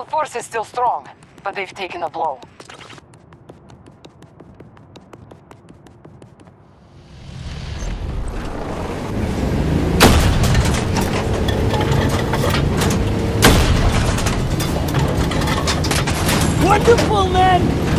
force is still strong, but they've taken a blow. Wonderful, men!